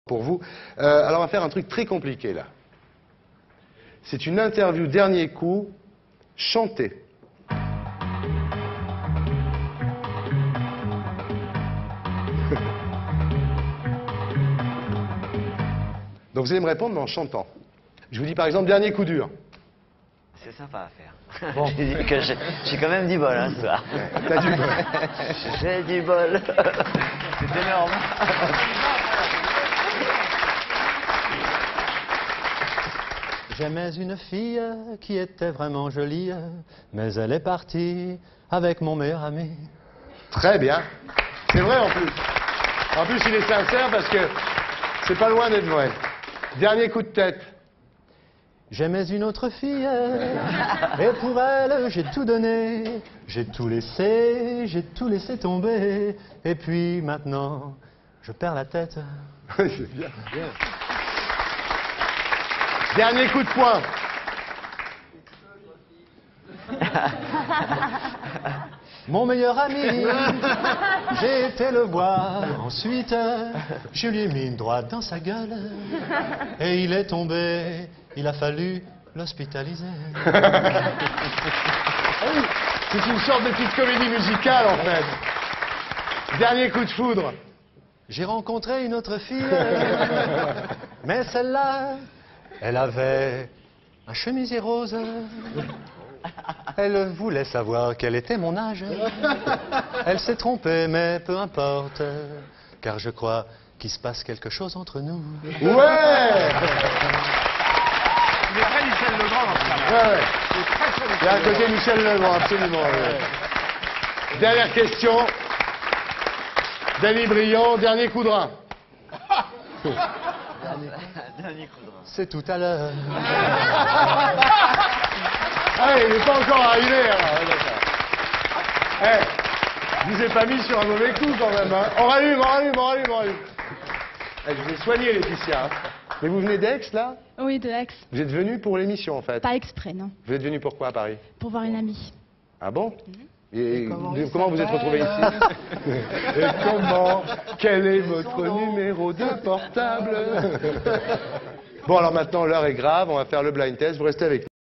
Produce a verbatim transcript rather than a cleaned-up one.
pour vous. Euh, alors on va faire un truc très compliqué là. C'est une interview dernier coup chantée. Donc vous allez me répondre mais en chantant. Je vous dis par exemple dernier coup dur. C'est sympa à faire. Bon. J'ai dit que j'ai quand même du bol hein, ce soir. T'as du bol. J'ai du bol. C'est énorme. J'aimais une fille qui était vraiment jolie, mais elle est partie avec mon meilleur ami. Très bien. C'est vrai en plus. En plus il est sincère parce que c'est pas loin d'être vrai. Dernier coup de tête. J'aimais une autre fille, et pour elle, j'ai tout donné. J'ai tout laissé, j'ai tout laissé tomber. Et puis maintenant, je perds la tête. Oui, c'est bien, bien. Dernier coup de poing. Mon meilleur ami, j'ai été le voir. Ensuite, je lui ai mis une droite dans sa gueule. Et il est tombé. Il a fallu l'hospitaliser. Ah oui, c'est une sorte de petite comédie musicale en fait. Dernier coup de foudre. J'ai rencontré une autre fille, mais celle-là, elle avait un chemisier rose. Elle voulait savoir quel était mon âge. Elle s'est trompée, mais peu importe, car je crois qu'il se passe quelque chose entre nous. Ouais. Il est très Michel Legrand dans ce cas-là. Ouais, ouais. Il est très très Il y a un côté Michel Legrand, absolument. Ouais. Dernière question. Danny Briand, dernier coup de rein. Dernier coup de rein. C'est tout à l'heure. Ah, il n'est pas encore arrivé. Eh, je vous ai pas mis sur un mauvais coup quand même. Hein. On rallume, on rallume, on rallume, on rallume. Eh, je vous ai soigné, Laetitia. Hein. Mais vous venez d'Aix, là? Oui, de Aix. Vous êtes venu pour l'émission, en fait? Pas exprès, non. Vous êtes venu pourquoi à Paris? Pour voir une amie. Ah bon? Mm-hmm. Et, Et comment, de, comment vous êtes retrouvé ici? Et comment? Quel est votre numéro de portable? Bon, alors maintenant, l'heure est grave, on va faire le blind test. Vous restez avec nous.